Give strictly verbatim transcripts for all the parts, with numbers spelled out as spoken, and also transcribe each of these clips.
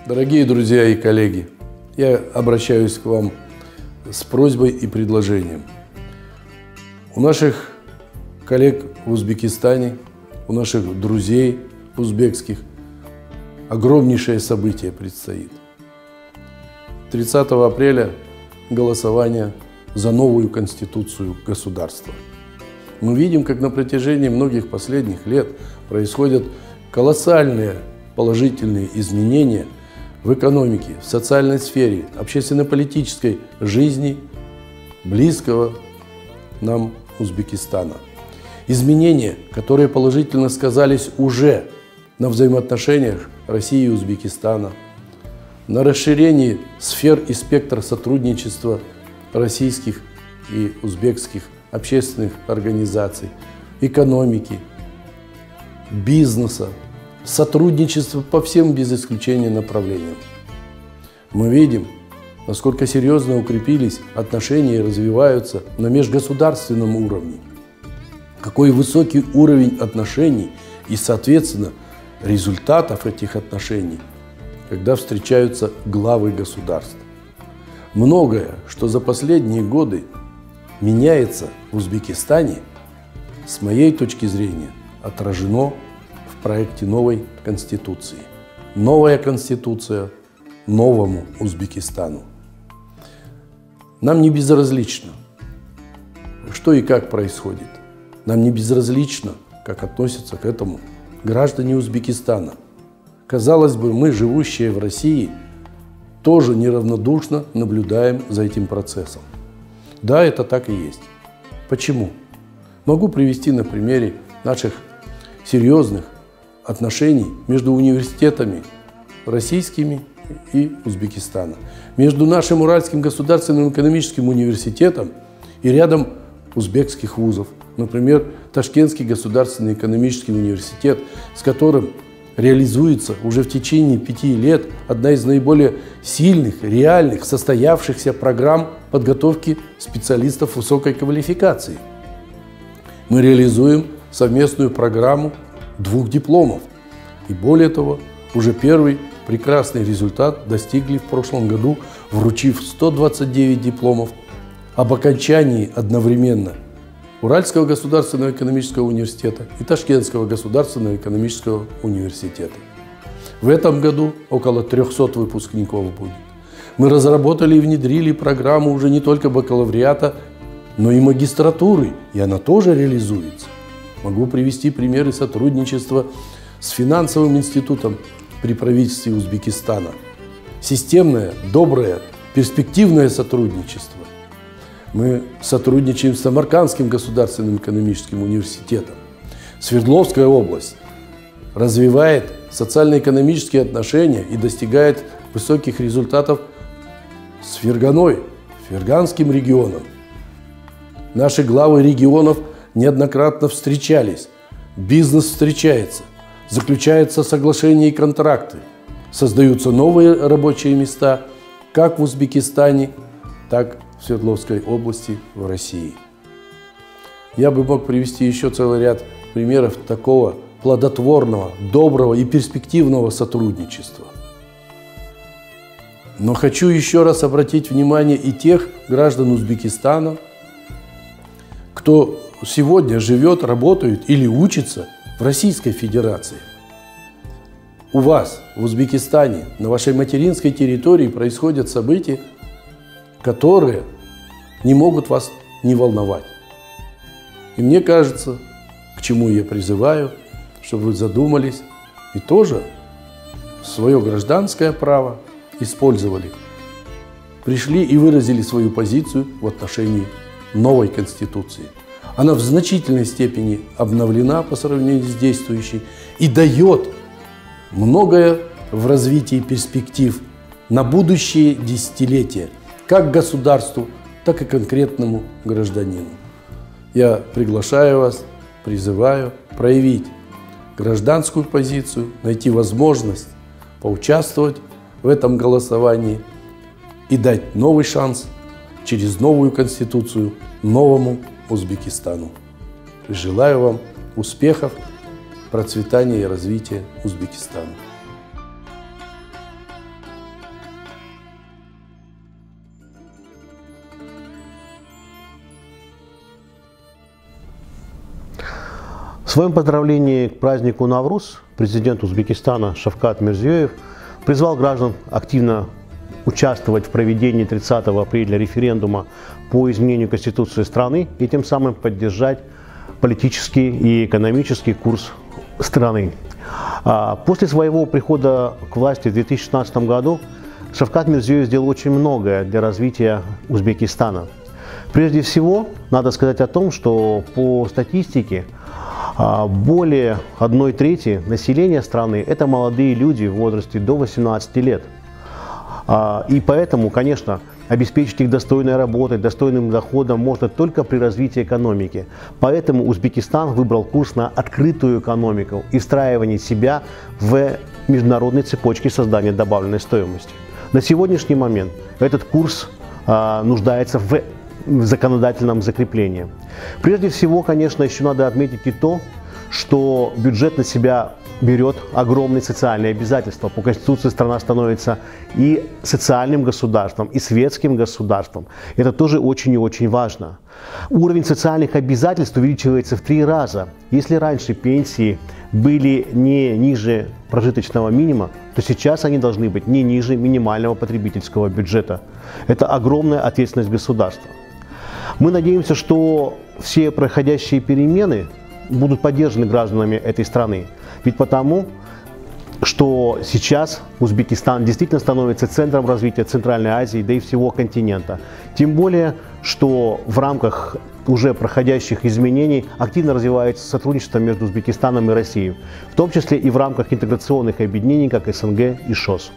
Дорогие друзья и коллеги, я обращаюсь к вам с просьбой и предложением. У наших коллег в Узбекистане, у наших друзей узбекских огромнейшее событие предстоит. тридцатого апреля голосование за новую конституцию государства. Мы видим, как на протяжении многих последних лет происходят колоссальные положительные изменения в экономике, в социальной сфере, общественно-политической жизни близкого нам Узбекистана. Изменения, которые положительно сказались уже на взаимоотношениях России и Узбекистана, на расширении сфер и спектра сотрудничества российских и узбекских общественных организаций, экономики, бизнеса, сотрудничества по всем без исключения направлениям. Мы видим, насколько серьезно укрепились отношения и развиваются на межгосударственном уровне. Какой высокий уровень отношений и, соответственно, результатов этих отношений, когда встречаются главы государств. Многое, что за последние годы меняется в Узбекистане, с моей точки зрения, отражено в проекте новой Конституции. Новая Конституция новому Узбекистану. Нам не безразлично, что и как происходит. Нам не безразлично, как относятся к этому граждане Узбекистана. Казалось бы, мы, живущие в России, тоже неравнодушно наблюдаем за этим процессом. Да, это так и есть. Почему? Могу привести на примере наших серьезных отношений между университетами российскими и Узбекистана, между нашим Уральским государственным экономическим университетом и рядом узбекских вузов. Например, Ташкентский государственный экономический университет, с которым реализуется уже в течение пяти лет одна из наиболее сильных, реальных, состоявшихся программ подготовки специалистов высокой квалификации. Мы реализуем совместную программу двух дипломов. И более того, уже первый прекрасный результат достигли в прошлом году, вручив сто двадцать девять дипломов об окончании одновременно Уральского государственного экономического университета и Ташкентского государственного экономического университета. В этом году около трёхсот выпускников будет. Мы разработали и внедрили программу уже не только бакалавриата, но и магистратуры, и она тоже реализуется. Могу привести примеры сотрудничества с финансовым институтом при правительстве Узбекистана. Системное, доброе, перспективное сотрудничество. Мы сотрудничаем с Самаркандским государственным экономическим университетом. Свердловская область развивает социально-экономические отношения и достигает высоких результатов с Ферганой, Ферганским регионом. Наши главы регионов неоднократно встречались, бизнес встречается, заключаются соглашения и контракты, создаются новые рабочие места как в Узбекистане, так и в Свердловской области в России. Я бы мог привести еще целый ряд примеров такого плодотворного, доброго и перспективного сотрудничества. Но хочу еще раз обратить внимание и тех граждан Узбекистана, кто сегодня живет, работает или учится в Российской Федерации. У вас в Узбекистане, на вашей материнской территории происходят события, которые не могут вас не волновать. И мне кажется, к чему я призываю, чтобы вы задумались и тоже свое гражданское право использовали, пришли и выразили свою позицию в отношении новой Конституции. Она в значительной степени обновлена по сравнению с действующей и дает многое в развитии перспектив на будущие десятилетия, как государству, так и конкретному гражданину. Я приглашаю вас, призываю проявить гражданскую позицию, найти возможность поучаствовать в этом голосовании и дать новый шанс через новую Конституцию новому Узбекистану. Желаю вам успехов, процветания и развития Узбекистана. В своем поздравлении к празднику Навруз президент Узбекистана Шавкат Мирзиёев призвал граждан активно участвовать в проведении тридцатого апреля референдума по изменению Конституции страны и тем самым поддержать политический и экономический курс страны. После своего прихода к власти в две тысячи шестнадцатом году Шавкат Мирзиёев сделал очень многое для развития Узбекистана. Прежде всего, надо сказать о том, что по статистике более одной трети населения страны – это молодые люди в возрасте до восемнадцати лет. И поэтому, конечно, обеспечить их достойной работой, достойным доходом можно только при развитии экономики. Поэтому Узбекистан выбрал курс на открытую экономику и встраивание себя в международной цепочке создания добавленной стоимости. На сегодняшний момент этот курс а, нуждается в, в законодательном закреплении. Прежде всего, конечно, еще надо отметить и то, что бюджет на себя берет огромные социальные обязательства. По Конституции страна становится и социальным государством, и светским государством. Это тоже очень и очень важно. Уровень социальных обязательств увеличивается в три раза. Если раньше пенсии были не ниже прожиточного минимума, то сейчас они должны быть не ниже минимального потребительского бюджета. Это огромная ответственность государства. Мы надеемся, что все происходящие перемены будут поддержаны гражданами этой страны. Ведь потому, что сейчас Узбекистан действительно становится центром развития Центральной Азии, да и всего континента. Тем более, что в рамках уже проходящих изменений активно развивается сотрудничество между Узбекистаном и Россией, в том числе и в рамках интеграционных объединений, как СНГ и ШОС.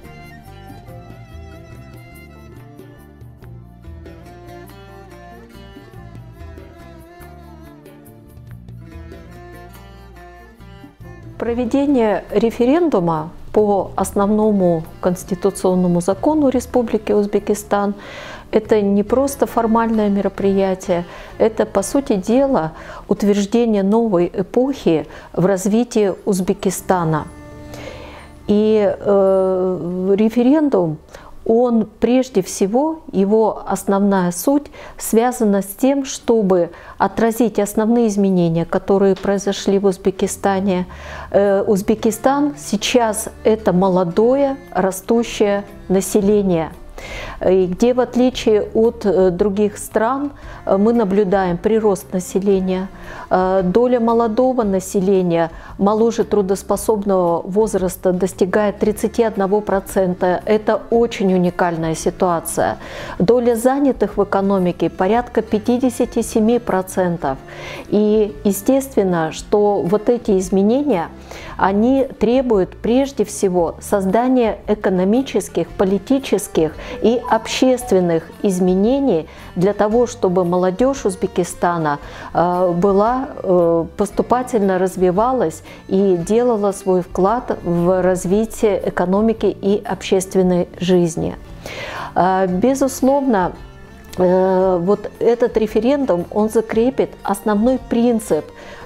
Проведение референдума по основному конституционному закону Республики Узбекистан – это не просто формальное мероприятие, это, по сути дела, утверждение новой эпохи в развитии Узбекистана. И э, референдум, он прежде всего, его основная суть связана с тем, чтобы отразить основные изменения, которые произошли в Узбекистане. Узбекистан сейчас это молодое, растущее население, где в отличие от других стран мы наблюдаем прирост населения. Доля молодого населения моложе трудоспособного возраста достигает тридцати одного процента. Это очень уникальная ситуация. Доля занятых в экономике порядка пятидесяти семи процентов. И естественно, что вот эти изменения, они требуют прежде всего создания экономических, политических и общественных изменений для того, чтобы молодежь Узбекистана была, поступательно развивалась и делала свой вклад в развитие экономики и общественной жизни. Безусловно, вот этот референдум, он закрепит основной принцип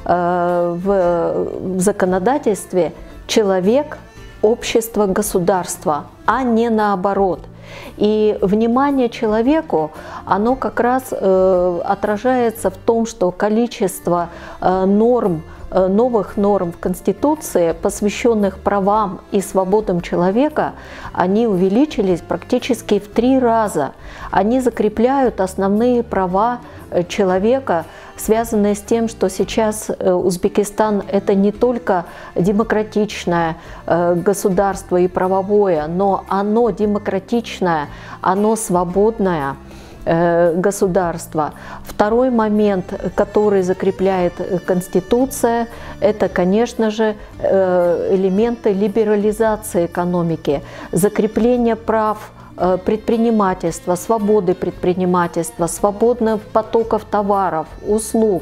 в законодательстве: человек, общество, государство, а не наоборот. И внимание человеку, оно как раз э, отражается в том, что количество э, норм, э, новых норм в Конституции, посвященных правам и свободам человека, они увеличились практически в три раза. Они закрепляют основные права человека, связанные с тем, что сейчас Узбекистан – это не только демократичное государство и правовое, но оно демократичное, оно свободное государство. Второй момент, который закрепляет Конституция, это, конечно же, элементы либерализации экономики, закрепление прав предпринимательства, свободы предпринимательства, свободных потоков товаров, услуг,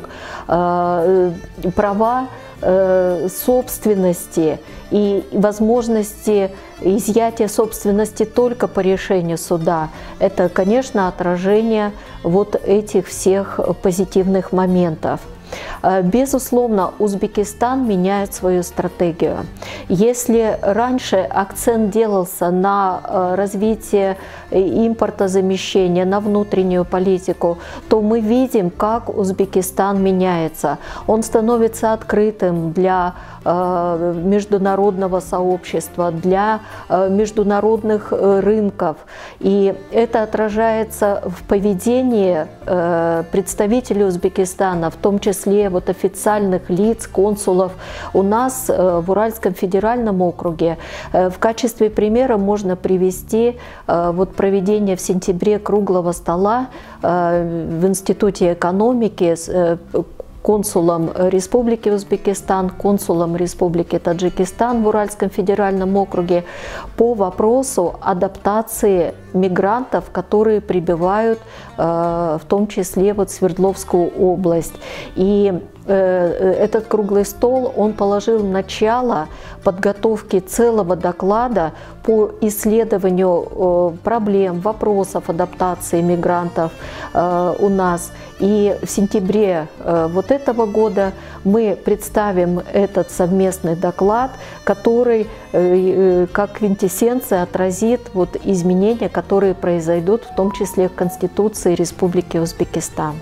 права собственности и возможности изъятия собственности только по решению суда. Это, конечно, отражение вот этих всех позитивных моментов. Безусловно, Узбекистан меняет свою стратегию. Если раньше акцент делался на развитие импортозамещения, на внутреннюю политику, то мы видим, как Узбекистан меняется. Он становится открытым для международного сообщества, для международных рынков. И это отражается в поведении представителей Узбекистана, в том числе вот официальных лиц, консулов. У нас в Уральском федеральном округе в качестве примера можно привести вот проведение в сентябре круглого стола в Институте экономики с консулом Республики Узбекистан, консулом Республики Таджикистан в Уральском федеральном округе по вопросу адаптации мигрантов, которые прибывают в том числе вот в Свердловскую область. И этот круглый стол, он положил начало подготовке целого доклада по исследованию проблем, вопросов адаптации мигрантов у нас. И в сентябре вот этого года мы представим этот совместный доклад, который как квинтэссенция отразит вот изменения, которые произойдут в том числе в Конституции Республики Узбекистан.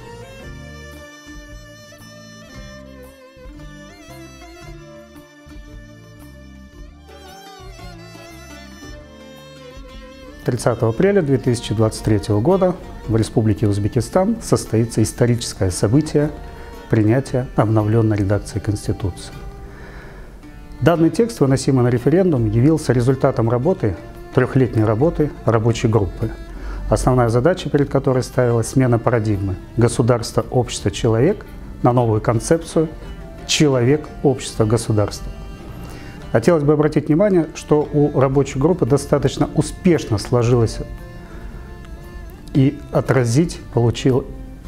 тридцатого апреля две тысячи двадцать третьего года в Республике Узбекистан состоится историческое событие принятия обновленной редакции Конституции. Данный текст, выносимый на референдум, явился результатом работы, трехлетней работы рабочей группы, основная задача перед которой ставилась смена парадигмы государство, общество, человек на новую концепцию человек, общество, государство. Хотелось бы обратить внимание, что у рабочей группы достаточно успешно сложилось и отразить получилось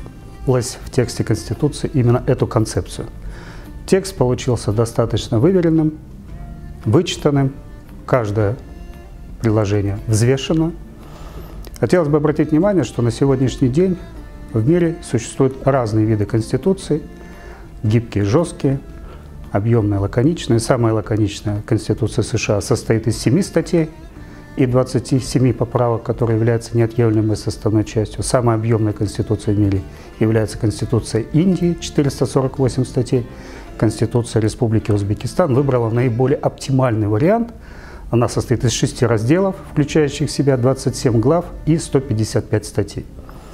в тексте Конституции именно эту концепцию. Текст получился достаточно выверенным, вычитанным, каждое предложение взвешено. Хотелось бы обратить внимание, что на сегодняшний день в мире существуют разные виды Конституции, гибкие, жесткие, объемная, лаконичная. Самая лаконичная Конституция США состоит из семи статей и двадцати семи поправок, которые являются неотъемлемой составной частью. Самая объемная Конституция в мире является Конституция Индии, четыреста сорок восемь статей. Конституция Республики Узбекистан выбрала наиболее оптимальный вариант. Она состоит из шести разделов, включающих в себя двадцать семь глав и сто пятьдесят пять статей.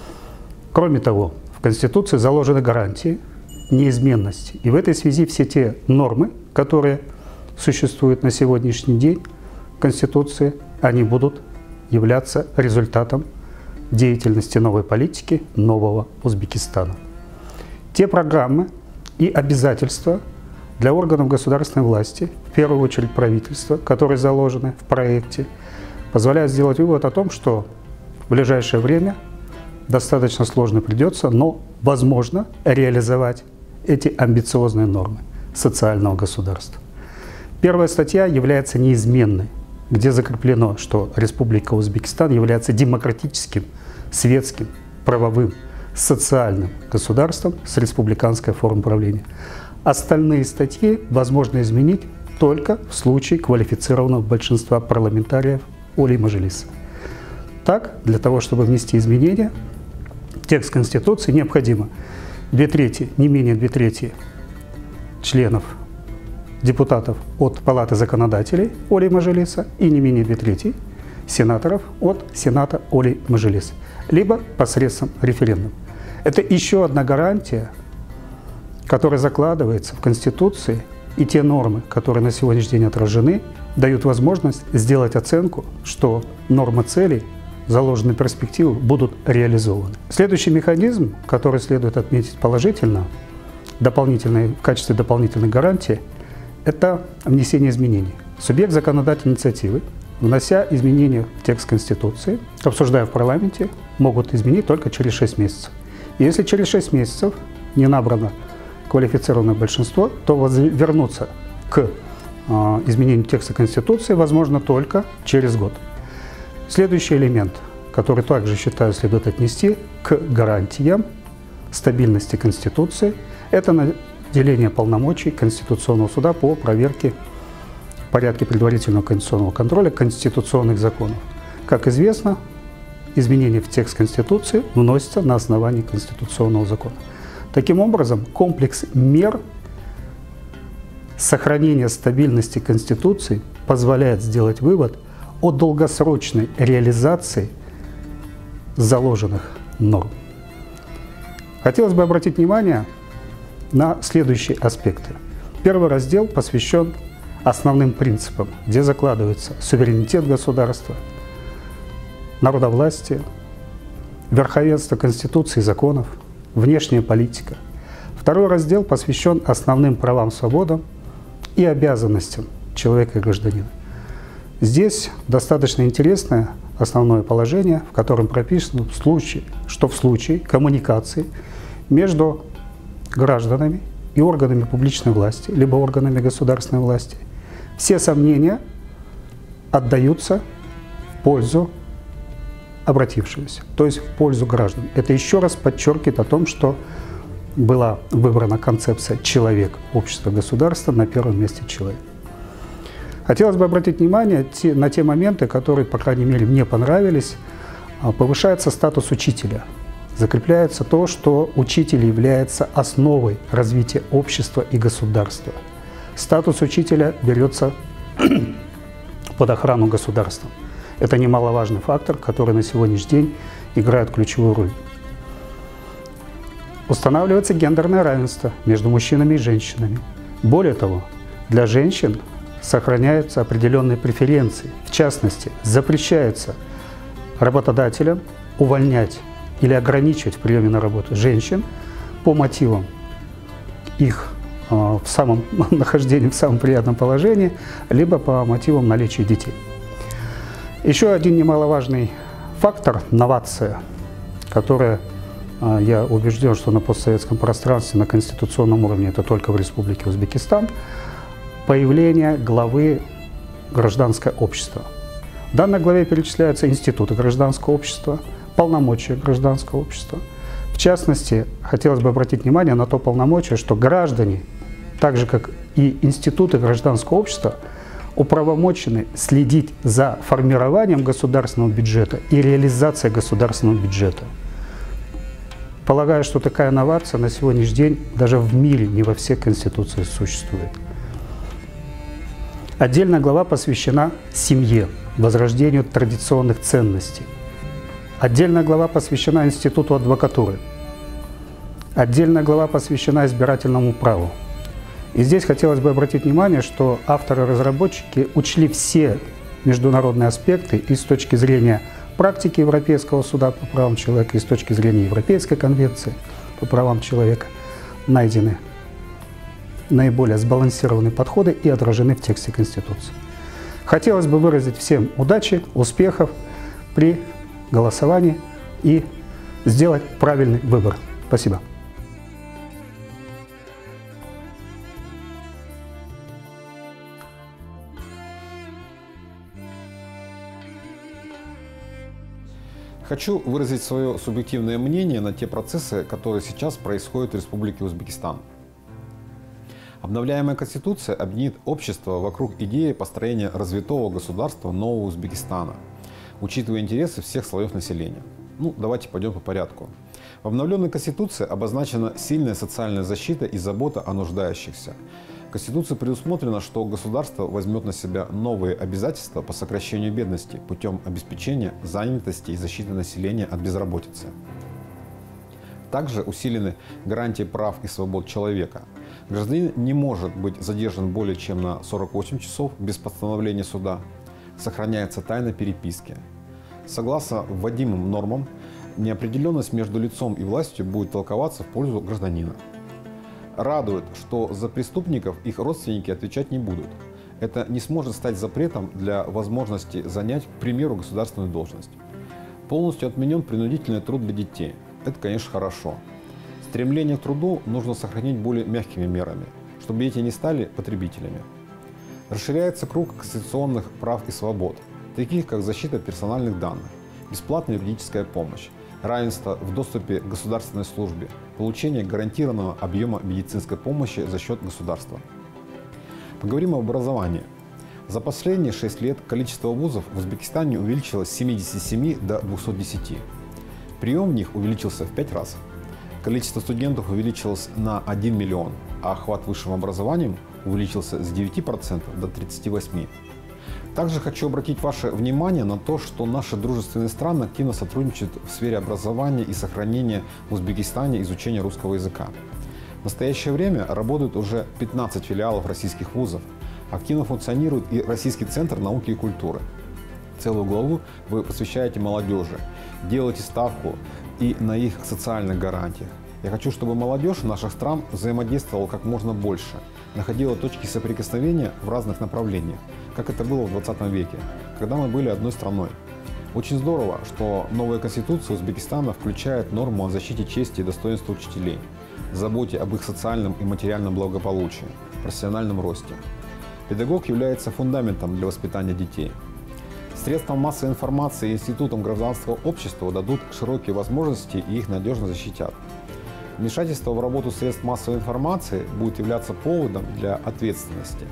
Кроме того, в Конституции заложены гарантии неизменности. И в этой связи все те нормы, которые существуют на сегодняшний день в Конституции, они будут являться результатом деятельности новой политики нового Узбекистана. Те программы и обязательства для органов государственной власти, в первую очередь правительства, которые заложены в проекте, позволяют сделать вывод о том, что в ближайшее время достаточно сложно придется, но возможно реализовать эти амбициозные нормы социального государства. Первая статья является неизменной, где закреплено, что Республика Узбекистан является демократическим, светским, правовым, социальным государством с республиканской формой правления. Остальные статьи возможно изменить только в случае квалифицированного большинства парламентариев Оли Мажилиса. Так, для того, чтобы внести изменения в текст Конституции, необходимо две трети, не менее две трети членов, депутатов от Палаты законодателей Оли Мажилиса и не менее две трети сенаторов от Сената Оли Мажилиса, либо посредством референдума. Это еще одна гарантия, которая закладывается в Конституции, и те нормы, которые на сегодняшний день отражены, дают возможность сделать оценку, что нормы целей, заложенные перспективы, будут реализованы. Следующий механизм, который следует отметить положительно, дополнительной, в качестве дополнительной гарантии, это внесение изменений. Субъект законодательной инициативы, внося изменения в текст Конституции, обсуждая в парламенте, могут изменить только через шесть месяцев. И если через шесть месяцев не набрано квалифицированное большинство, то вернуться к э, изменению текста Конституции возможно только через год. Следующий элемент, который также, считаю, следует отнести к гарантиям стабильности Конституции, Это наделение полномочий Конституционного суда по проверке в порядке предварительного конституционного контроля конституционных законов. Как известно, изменения в текст Конституции вносятся на основании конституционного закона. Таким образом, комплекс мер сохранения стабильности Конституции позволяет сделать вывод о долгосрочной реализации заложенных норм. Хотелось бы обратить внимание на следующие аспекты. Первый раздел посвящен основным принципам, где закладывается суверенитет государства, народовластие, верховенство Конституции и законов, внешняя политика. Второй раздел посвящен основным правам, свободам и обязанностям человека и гражданина. Здесь достаточно интересное основное положение, в котором прописано, в случае, что в случае коммуникации между гражданами и органами публичной власти, либо органами государственной власти, все сомнения отдаются в пользу обратившегося, то есть в пользу граждан. Это еще раз подчеркивает о том, что была выбрана концепция «человек, общество, государство», на первом месте человек. Хотелось бы обратить внимание на те моменты, которые, по крайней мере, мне понравились. Повышается статус учителя. Закрепляется то, что учитель является основой развития общества и государства. Статус учителя берется под охрану государства. Это немаловажный фактор, который на сегодняшний день играет ключевую роль. Устанавливается гендерное равенство между мужчинами и женщинами. Более того, для женщин сохраняются определенные преференции. В частности, запрещается работодателям увольнять или ограничивать в приеме на работу женщин по мотивам их э, в самом нахождении в самом приятном положении, либо по мотивам наличия детей. Еще один немаловажный фактор – новация, которая, э, я убежден, что на постсоветском пространстве, на конституционном уровне, это только в Республике Узбекистан, появление главы гражданское общество. В данной главе перечисляются институты гражданского общества, полномочия гражданского общества. В частности, хотелось бы обратить внимание на то полномочие, что граждане, так же как и институты гражданского общества, уполномочены следить за формированием государственного бюджета и реализацией государственного бюджета. Полагаю, что такая новация на сегодняшний день даже в мире не во всех конституциях существует. Отдельная глава посвящена семье, возрождению традиционных ценностей. Отдельная глава посвящена институту адвокатуры. Отдельная глава посвящена избирательному праву. И здесь хотелось бы обратить внимание, что авторы-разработчики учли все международные аспекты и с точки зрения практики Европейского суда по правам человека, и с точки зрения Европейской конвенции по правам человека найдены наиболее сбалансированные подходы и отражены в тексте Конституции. Хотелось бы выразить всем удачи, успехов при голосовании и сделать правильный выбор. Спасибо. Хочу выразить свое субъективное мнение на те процессы, которые сейчас происходят в Республике Узбекистан. Обновляемая Конституция объединит общество вокруг идеи построения развитого государства нового Узбекистана, учитывая интересы всех слоев населения. Ну, давайте пойдем по порядку. В обновленной Конституции обозначена сильная социальная защита и забота о нуждающихся. В Конституции предусмотрено, что государство возьмет на себя новые обязательства по сокращению бедности путем обеспечения занятости и защиты населения от безработицы. Также усилены гарантии прав и свобод человека. Гражданин не может быть задержан более чем на сорок восемь часов без постановления суда. Сохраняется тайна переписки. Согласно вводимым нормам, неопределенность между лицом и властью будет толковаться в пользу гражданина. Радует, что за преступников их родственники отвечать не будут. Это не сможет стать запретом для возможности занять, к примеру, государственную должность. Полностью отменен принудительный труд для детей. Это, конечно, хорошо. Стремление к труду нужно сохранить более мягкими мерами, чтобы дети не стали потребителями. Расширяется круг конституционных прав и свобод, таких как защита персональных данных. бесплатная юридическая помощь, равенство в доступе к государственной службе, получение гарантированного объема медицинской помощи за счет государства. Поговорим об образовании. За последние шесть лет количество вузов в Узбекистане увеличилось с семидесяти семи до двухсот десяти. Прием в них увеличился в пять раз. Количество студентов увеличилось на один миллион, а охват высшим образованием увеличился с девяти процентов до тридцати восьми процентов. Также хочу обратить ваше внимание на то, что наши дружественные страны активно сотрудничают в сфере образования и сохранения в Узбекистане изучения русского языка. В настоящее время работают уже пятнадцать филиалов российских вузов. Активно функционирует и Российский центр науки и культуры. Целую главу вы посвящаете молодежи, делаете ставку и на их социальных гарантиях. Я хочу, чтобы молодежь наших стран взаимодействовала как можно больше, находила точки соприкосновения в разных направлениях, как это было в двадцатом веке, когда мы были одной страной. Очень здорово, что новая конституция Узбекистана включает норму о защите чести и достоинства учителей, заботе об их социальном и материальном благополучии, профессиональном росте. Педагог является фундаментом для воспитания детей. Средствам массовой информации и институтам гражданского общества дадут широкие возможности и их надежно защитят. Вмешательство в работу средств массовой информации будет являться поводом для ответственности.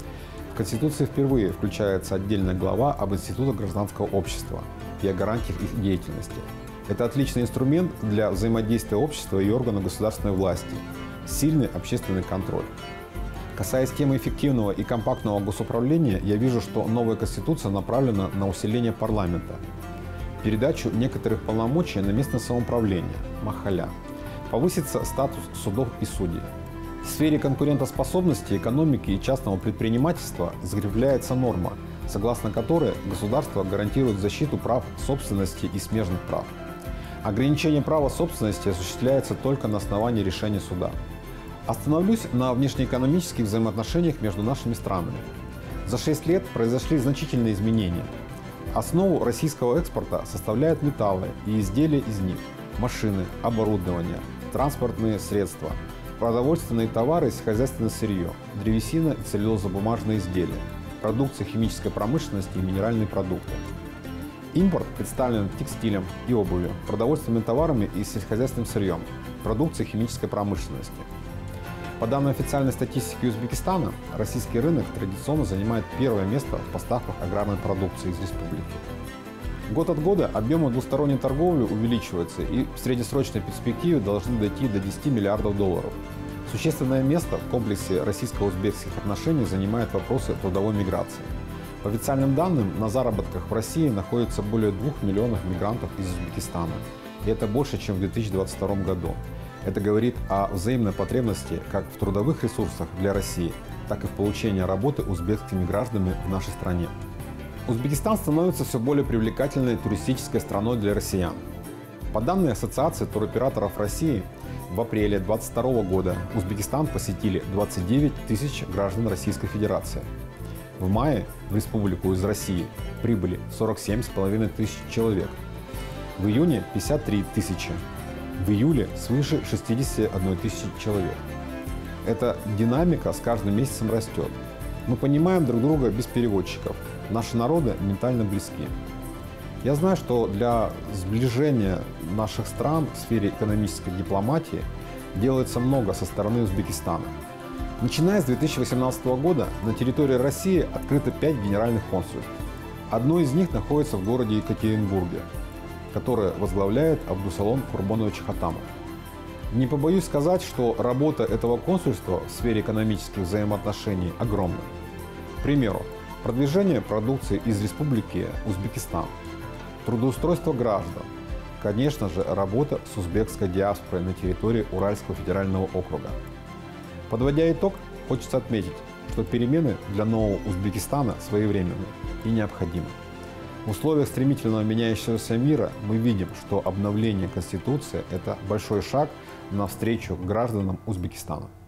В Конституции впервые включается отдельная глава об институтах гражданского общества и о гарантиях их деятельности. Это отличный инструмент для взаимодействия общества и органов государственной власти, сильный общественный контроль. Касаясь темы эффективного и компактного госуправления, я вижу, что новая Конституция направлена на усиление парламента, передачу некоторых полномочий на местное самоуправление, махаля, повысится статус судов и судей. В сфере конкурентоспособности, экономики и частного предпринимательства закрепляется норма, согласно которой государство гарантирует защиту прав собственности и смежных прав. Ограничение права собственности осуществляется только на основании решения суда. Остановлюсь на внешнеэкономических взаимоотношениях между нашими странами. За шесть лет произошли значительные изменения. Основу российского экспорта составляют металлы и изделия из них, машины, оборудование, транспортные средства, продовольственные товары и сельскохозяйственное сырье, древесина и целлюлозно-бумажные изделия, продукция химической промышленности и минеральные продукты. Импорт представлен текстилем и обувью, продовольственными товарами и сельскохозяйственным сырьем, продукцией химической промышленности. По данным официальной статистики Узбекистана, российский рынок традиционно занимает первое место в поставках аграрной продукции из республики. Год от года объемы двусторонней торговли увеличиваются и в среднесрочной перспективе должны дойти до десяти миллиардов долларов. Существенное место в комплексе российско-узбекских отношений занимают вопросы трудовой миграции. По официальным данным, на заработках в России находится более двух миллионов мигрантов из Узбекистана. И это больше, чем в две тысячи двадцать втором году. Это говорит о взаимной потребности как в трудовых ресурсах для России, так и в получении работы узбекскими гражданами в нашей стране. Узбекистан становится все более привлекательной туристической страной для россиян. По данным Ассоциации туроператоров России, в апреле две тысячи двадцать второго года Узбекистан посетили двадцать девять тысяч граждан Российской Федерации. В мае в республику из России прибыли сорок семь с половиной тысяч человек. В июне пятьдесят три тысячи. В июле свыше шестидесяти одной тысячи человек. Эта динамика с каждым месяцем растет. Мы понимаем друг друга без переводчиков. Наши народы ментально близки. Я знаю, что для сближения наших стран в сфере экономической дипломатии делается много со стороны Узбекистана. Начиная с две тысячи восемнадцатого года на территории России открыто пять генеральных консульств. Одно из них находится в городе Екатеринбурге, которое возглавляет Абдусалом Курбанович Хатамов. Не побоюсь сказать, что работа этого консульства в сфере экономических взаимоотношений огромна. К примеру, продвижение продукции из Республики Узбекистан, трудоустройство граждан, конечно же, работа с узбекской диаспорой на территории Уральского федерального округа. Подводя итог, хочется отметить, что перемены для нового Узбекистана своевременны и необходимы. В условиях стремительно меняющегося мира мы видим, что обновление Конституции – это большой шаг навстречу гражданам Узбекистана.